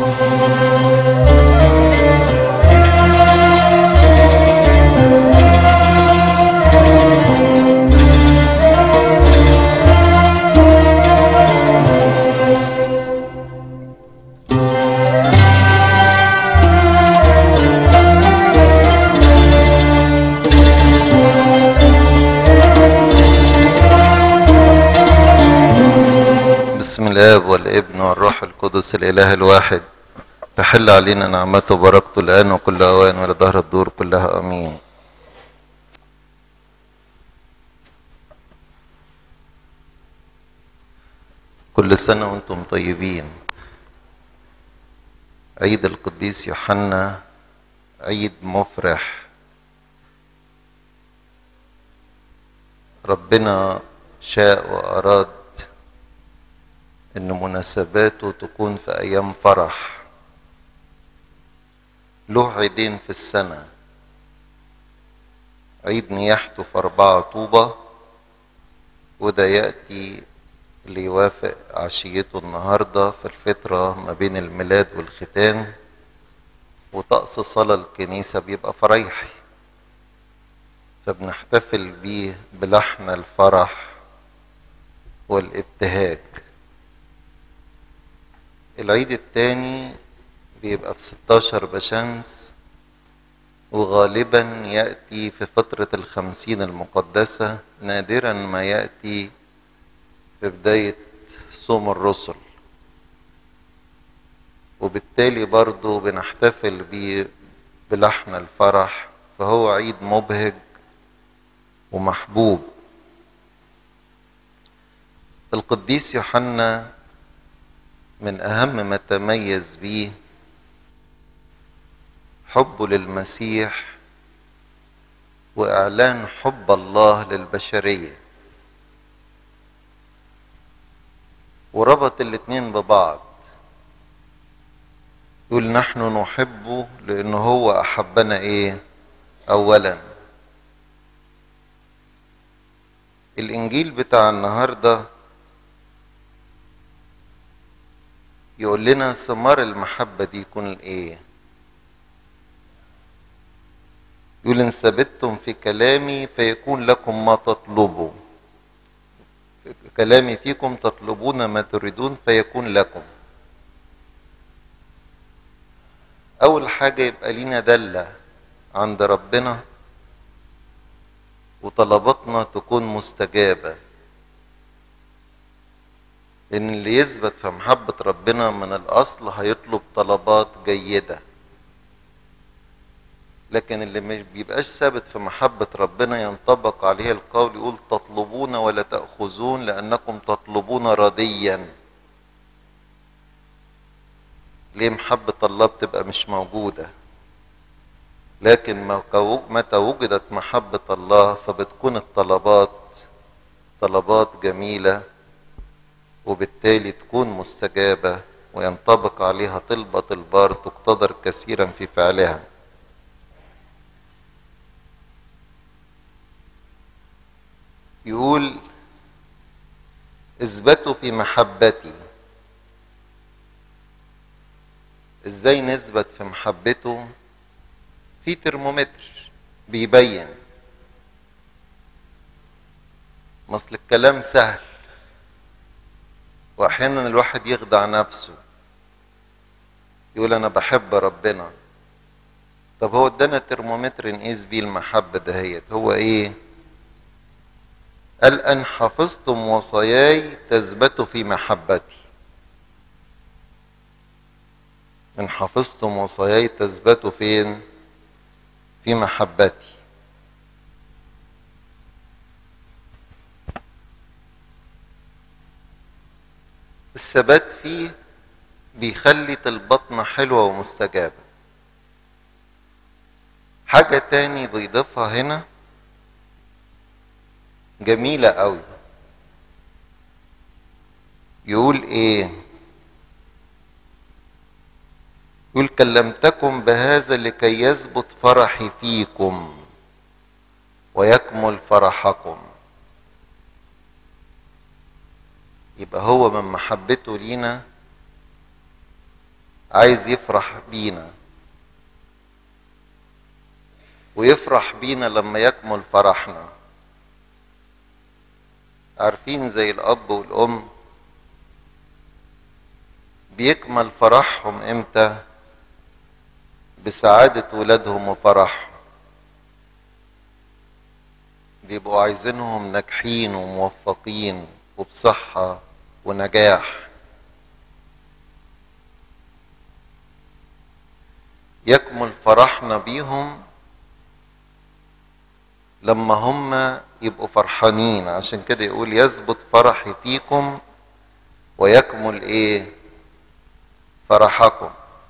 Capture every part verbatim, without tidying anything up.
بسم الآب والابن والروح القدس الإله الواحد، تحل علينا نعمته وبركته الآن وكل أوان ولدهر الدور كلها آمين. كل سنة وانتم طيبين. عيد القديس يوحنا عيد مفرح. ربنا شاء وأراد إن مناسباته تكون في أيام فرح. له عيدين في السنة، عيد نياحته في أربعة طوبة، وده يأتي ليوافق عشيته النهاردة في الفترة ما بين الميلاد والختان، وطقس صلاة الكنيسة بيبقى فريحي، فبنحتفل بيه بلحن الفرح والابتهاج. العيد التاني بيبقى في ستاشر بشمس، وغالبا يأتي في فترة الخمسين المقدسة، نادرا ما يأتي في بداية صوم الرسل، وبالتالي برضو بنحتفل بيه بلحن الفرح، فهو عيد مبهج ومحبوب. القديس يوحنا من أهم ما تميز بيه حبه للمسيح وإعلان حب الله للبشرية، وربط الاتنين ببعض. يقول نحن نحبه لأنه هو أحبنا إيه؟ أولا. الإنجيل بتاع النهارده يقول لنا ثمار المحبة دي يكون ايه؟ يقول ان ثبتتم في كلامي فيكون لكم ما تطلبوا، كلامي فيكم تطلبون ما تريدون فيكون لكم. اول حاجة يبقى لينا دلة عند ربنا وطلباتنا تكون مستجابة، لأن اللي يثبت في محبة ربنا من الأصل هيطلب طلبات جيدة، لكن اللي مش بيبقاش ثابت في محبة ربنا ينطبق عليه القول، يقول تطلبون ولا تأخذون لأنكم تطلبون رديا. ليه محبة الله بتبقى مش موجودة؟ لكن متى وجدت محبة الله فبتكون الطلبات طلبات جميلة، وبالتالي تكون مستجابة وينطبق عليها طلبة البار تقتدر كثيرا في فعلها. يقول اثبتوا في محبتي. ازاي نثبت في محبته؟ في ترمومتر بيبين. مثل الكلام سهل، واحيانا الواحد يخدع نفسه يقول انا بحب ربنا. طب هو ادانا ترمومتر نقيس بيه المحبه دهيت، هو ايه؟ قال ان حفظتم وصاياي تثبتوا في محبتي. ان حفظتم وصاياي تثبتوا فين؟ في محبتي. الثبات فيه بيخلي طلباتنا حلوة ومستجابة. حاجة تاني بيضيفها هنا جميلة قوي، يقول ايه؟ يقول كلمتكم بهذا لكي يثبت فرحي فيكم ويكمل فرحكم. يبقى هو من محبته لينا عايز يفرح بينا، ويفرح بينا لما يكمل فرحنا. عارفين زي الأب والأم بيكمل فرحهم امتى؟ بسعادة ولادهم وفرحهم. بيبقوا عايزينهم ناجحين وموفقين وبصحة ونجاح. يكمل فرحنا بيهم لما هم يبقوا فرحانين. عشان كده يقول يثبت فرحي فيكم ويكمل ايه؟ فرحكم.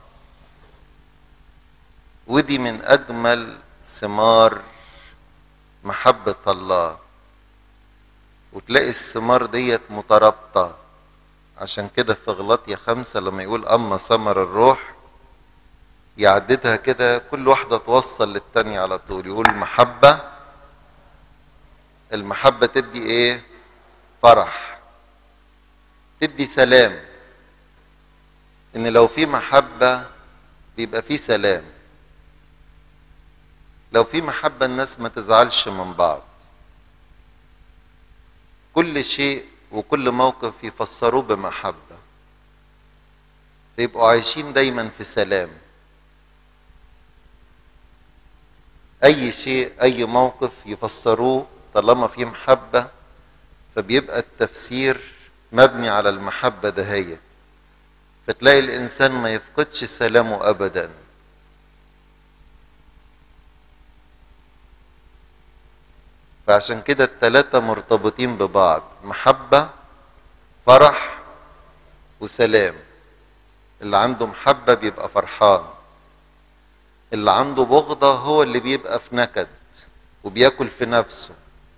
ودي من اجمل ثمار محبة الله. وتلاقي الثمار ديت مترابطة. عشان كده في غلاطيا خمسة لما يقول اما ثمر الروح يعددها كده، كل واحدة توصل للتانية على طول. يقول المحبة، المحبة تدي ايه؟ فرح، تدي سلام. ان لو في محبة بيبقى في سلام. لو في محبة الناس ما تزعلش من بعض. كل شيء وكل موقف يفسروه بمحبة، فيبقوا عايشين دايما في سلام. اي شيء اي موقف يفسروه طالما في محبة، فبيبقى التفسير مبني على المحبة دهية. فتلاقي الانسان ما يفقدش سلامه ابدا. فعشان كده التلاتة مرتبطين ببعض، محبة فرح وسلام. اللي عنده محبة بيبقى فرحان، اللي عنده بغضة هو اللي بيبقى في نكد وبياكل في نفسه.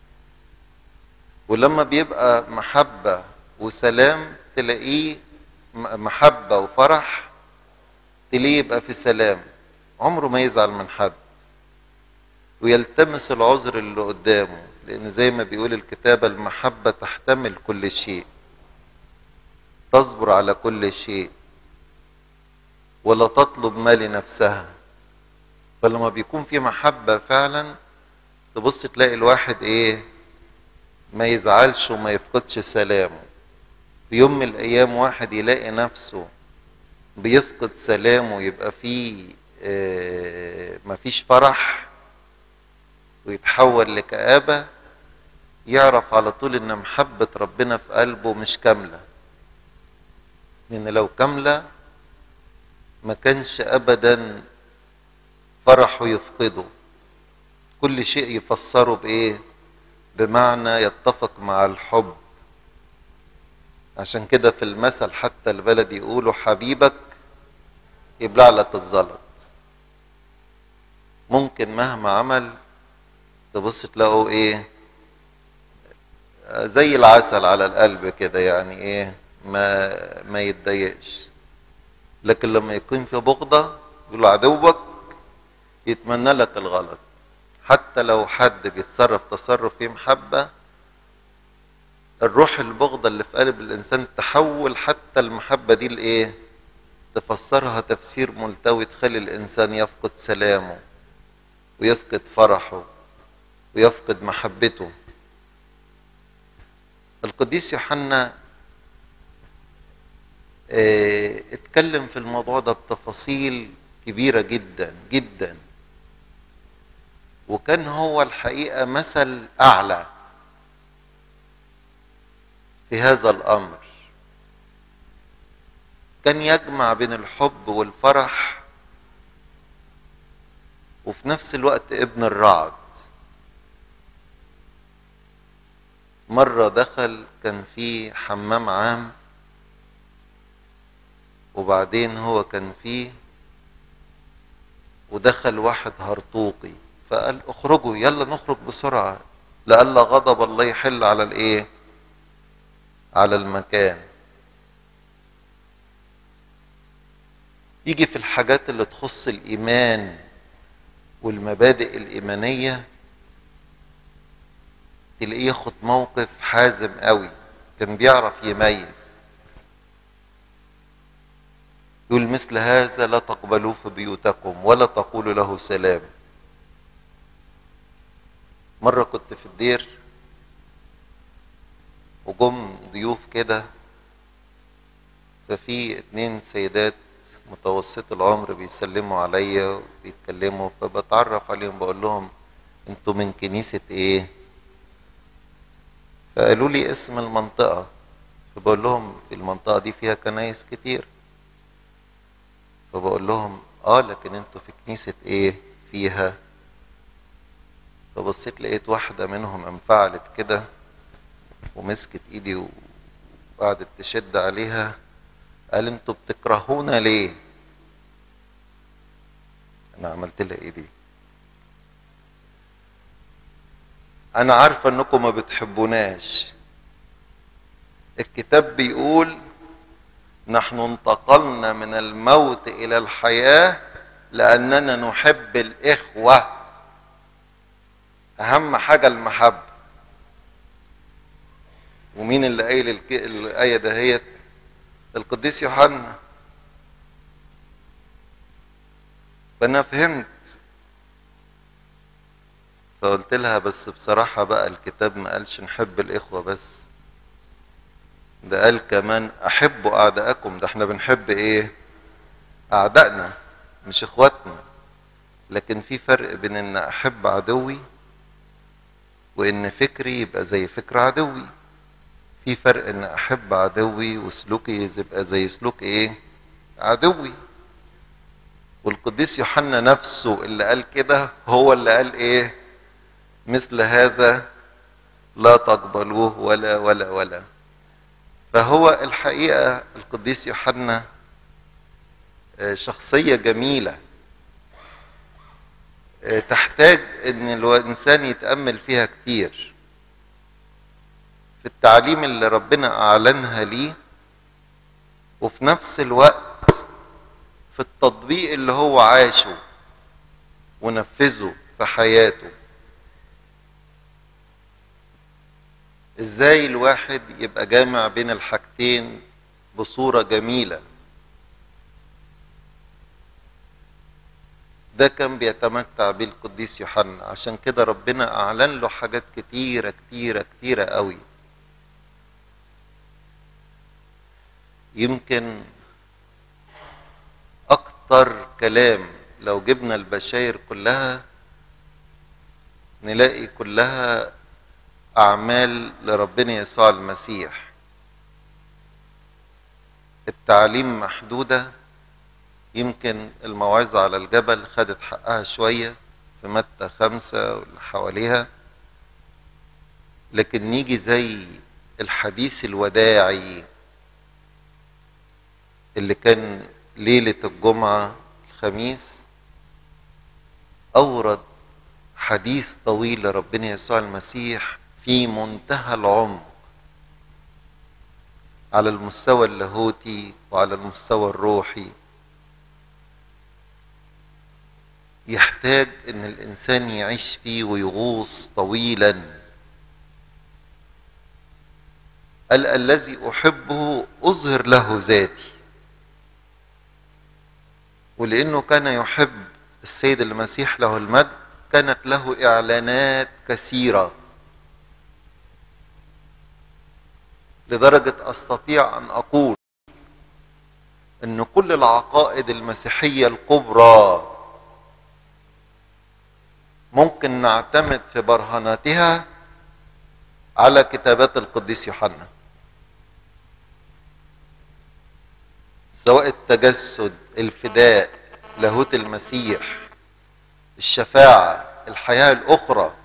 ولما بيبقى محبة وسلام تلاقيه محبة وفرح، تلاقيه يبقى في سلام، عمره ما يزعل من حد ويلتمس العذر اللي قدامه. لأن زي ما بيقول الكتاب المحبة تحتمل كل شيء، تصبر على كل شيء، ولا تطلب ما لنفسها. فلما بيكون في محبة فعلا تبص تلاقي الواحد ايه؟ ما يزعلش وما يفقدش سلامه. في يوم من الايام واحد يلاقي نفسه بيفقد سلامه، يبقى فيه اه مفيش فرح ويتحول لكآبة، يعرف على طول ان محبة ربنا في قلبه مش كاملة. لان لو كاملة ما كانش ابدا فرحه يفقده. كل شيء يفسره بايه؟ بمعنى يتفق مع الحب. عشان كده في المثل حتى البلد يقولوا حبيبك يبلع لك الزلط. ممكن مهما عمل تبص تلاقوا ايه؟ زي العسل على القلب كده، يعني ايه؟ ما ما يتضايقش. لكن لما يكون في بغضة يقول عدوك يتمنى لك الغلط. حتى لو حد بيتصرف تصرف فيه محبة، الروح البغضة اللي في قلب الانسان تحول حتى المحبة دي لايه؟ تفسرها تفسير ملتوي، تخلي الانسان يفقد سلامه ويفقد فرحه ويفقد محبته. القديس يوحنا اه اتكلم في الموضوع ده بتفاصيل كبيرة جدا جدا، وكان هو الحقيقة مثل أعلى في هذا الأمر. كان يجمع بين الحب والفرح وفي نفس الوقت ابن الرعد. مرة دخل كان في حمام عام، وبعدين هو كان فيه ودخل واحد هرطوقي، فقال اخرجوا يلا نخرج بسرعة لألا غضب الله يحل على الايه؟ على المكان. يجي في الحاجات اللي تخص الإيمان والمبادئ الإيمانية تلاقيه ياخد موقف حازم قوي. كان بيعرف يميز. يقول مثل هذا لا تقبلوه في بيوتكم ولا تقولوا له سلام. مرة كنت في الدير وجم ضيوف كده، ففي اتنين سيدات متوسط العمر بيسلموا عليا وبيتكلموا، فبتعرف عليهم بقول لهم انتوا من كنيسة ايه؟ فقالوا لي اسم المنطقة، فبقول لهم في المنطقة دي فيها كنايس كتير، فبقول لهم اه لكن انتوا في كنيسة ايه فيها؟ فبصيت لقيت واحدة منهم انفعلت كده ومسكت ايدي وقعدت تشد عليها، قال انتوا بتكرهونا ليه؟ انا عملت لها ايه دي؟ انا عارفة انكم ما بتحبوناش، الكتاب بيقول نحن انتقلنا من الموت الى الحياة لاننا نحب الاخوة، اهم حاجة المحبة. ومين اللي قايل الك... الآية دهيت؟ القديس يوحنا. فأنا فهمت، فقلت لها بس بصراحة بقى الكتاب ما قالش نحب الإخوة بس، ده قال كمان أحبوا أعداءكم. ده احنا بنحب إيه؟ أعدائنا مش إخواتنا. لكن في فرق بين إن أحب عدوي وإن فكري يبقى زي فكر عدوي. في فرق إن أحب عدوي وسلوكي يبقى زي سلوك إيه؟ عدوي. والقديس يوحنا نفسه اللي قال كده هو اللي قال إيه؟ مثل هذا لا تقبلوه ولا ولا ولا. فهو الحقيقة القديس يوحنا شخصية جميلة تحتاج ان الانسان يتأمل فيها كتير في التعليم اللي ربنا اعلنها ليه، وفي نفس الوقت في التطبيق اللي هو عاشه ونفذه في حياته. ازاي الواحد يبقى جامع بين الحاجتين بصورة جميلة. ده كان بيتمتع بيه القديس يوحنا، عشان كده ربنا اعلن له حاجات كتيرة كتيرة كتيرة قوي. يمكن اكتر كلام لو جبنا البشاير كلها نلاقي كلها اعمال لربنا يسوع المسيح. التعليم محدودة، يمكن الموعظة على الجبل خدت حقها شوية في متى خمسة واللي حواليها، لكن نيجي زي الحديث الوداعي اللي كان ليلة الجمعة الخميس، أورد حديث طويل لربنا يسوع المسيح في منتهى العمق على المستوى اللاهوتي وعلى المستوى الروحي. يحتاج ان الانسان يعيش فيه ويغوص طويلا. قال الذي احبه اظهر له ذاتي. ولانه كان يحب السيد المسيح له المجد كانت له اعلانات كثيرة، لدرجة استطيع ان اقول ان كل العقائد المسيحية الكبرى ممكن نعتمد في برهاناتها على كتابات القديس يوحنا، سواء التجسد، الفداء، لاهوت المسيح، الشفاعة، الحياة الأخرى.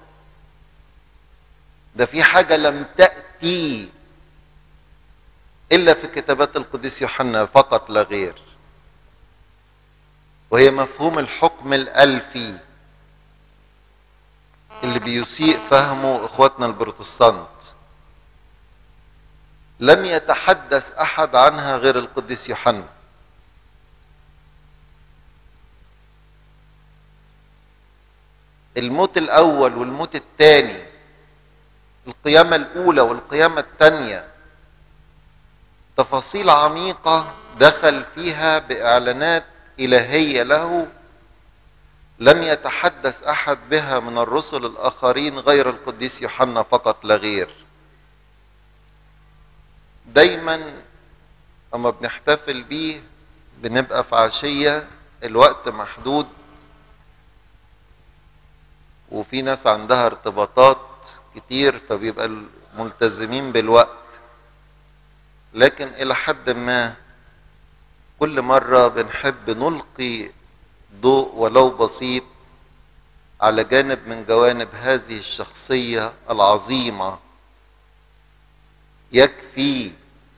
ده في حاجة لم تأتي إلا في كتابات القديس يوحنا فقط لا غير، وهي مفهوم الحكم الألفي اللي بيسيء فهمه اخواتنا البروتستانت. لم يتحدث احد عنها غير القديس يوحنا. الموت الاول والموت الثاني، القيامة الاولى والقيامة الثانية، تفاصيل عميقة دخل فيها بإعلانات إلهية له لم يتحدث أحد بها من الرسل الآخرين غير القديس يوحنا فقط لا غير. دايما أما بنحتفل بيه بنبقى في عشية الوقت محدود، وفي ناس عندها ارتباطات كتير فبيبقى ملتزمين بالوقت، لكن إلى حد ما كل مرة بنحب نلقي ضوء ولو بسيط على جانب من جوانب هذه الشخصية العظيمة. يكفي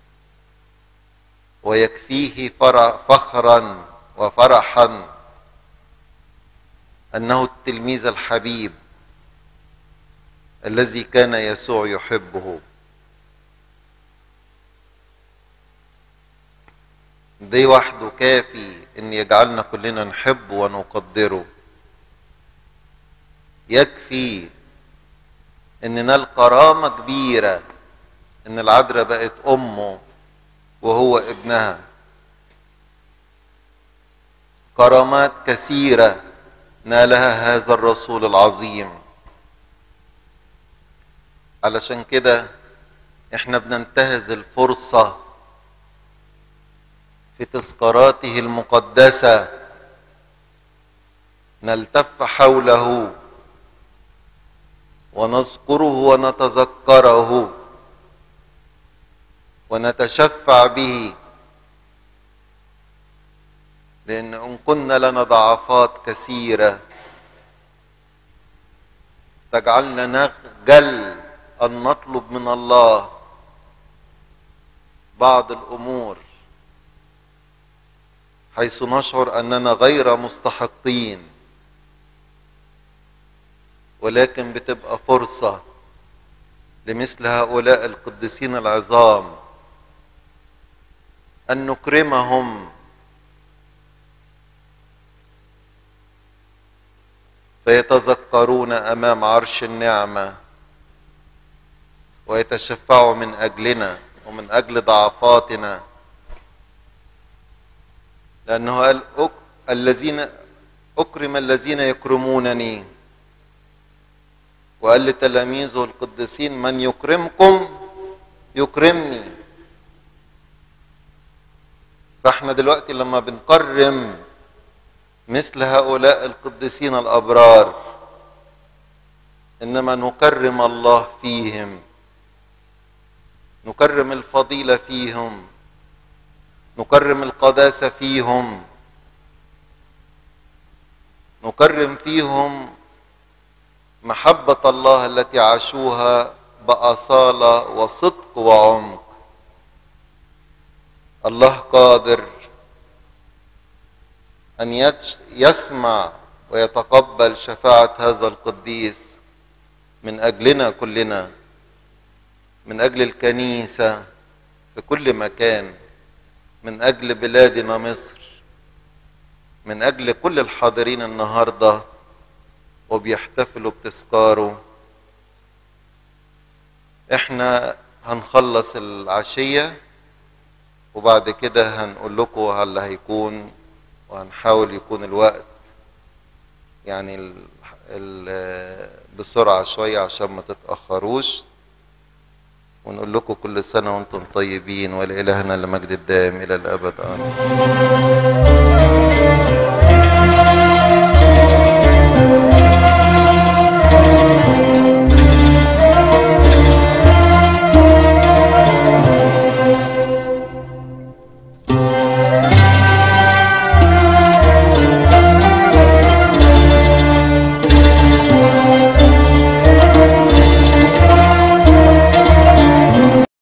ويكفيه فخرا وفرحا أنه التلميذ الحبيب الذي كان يسوع يحبه. ده وحده كافي ان يجعلنا كلنا نحبه ونقدره. يكفي ان ننال كرامة كبيرة ان العذراء بقت امه وهو ابنها. كرامات كثيرة نالها هذا الرسول العظيم. علشان كده احنا بننتهز الفرصة في تذكاراته المقدسة نلتف حوله ونذكره ونتذكره ونتشفع به، لأن إن كنا لنا ضعفات كثيرة تجعلنا نخجل أن نطلب من الله بعض الأمور حيث نشعر أننا غير مستحقين، ولكن بتبقى فرصة لمثل هؤلاء القديسين العظام أن نكرمهم فيتذكرون أمام عرش النعمة ويتشفعوا من أجلنا ومن أجل ضعفاتنا، لأنه قال الذين أكرم الذين يكرمونني، وقال لتلاميذه القديسين من يكرمكم يكرمني. فاحنا دلوقتي لما بنكرم مثل هؤلاء القديسين الأبرار إنما نكرم الله فيهم، نكرم الفضيلة فيهم، نكرم القداسة فيهم، نكرم فيهم محبة الله التي عاشوها بأصالة وصدق وعمق. الله قادر أن يسمع ويتقبل شفاعة هذا القديس من أجلنا كلنا، من أجل الكنيسة في كل مكان، من أجل بلادنا مصر، من أجل كل الحاضرين النهاردة وبيحتفلوا بتذكاره. احنا هنخلص العشية وبعد كده هنقول لكم اللي هيكون، وهنحاول يكون الوقت يعني ال ال بسرعة شوية عشان ما تتأخروش، ونقول لكم كل سنة وانتم طيبين، ولإلهنا المجد الدائم إلى الأبد آمين.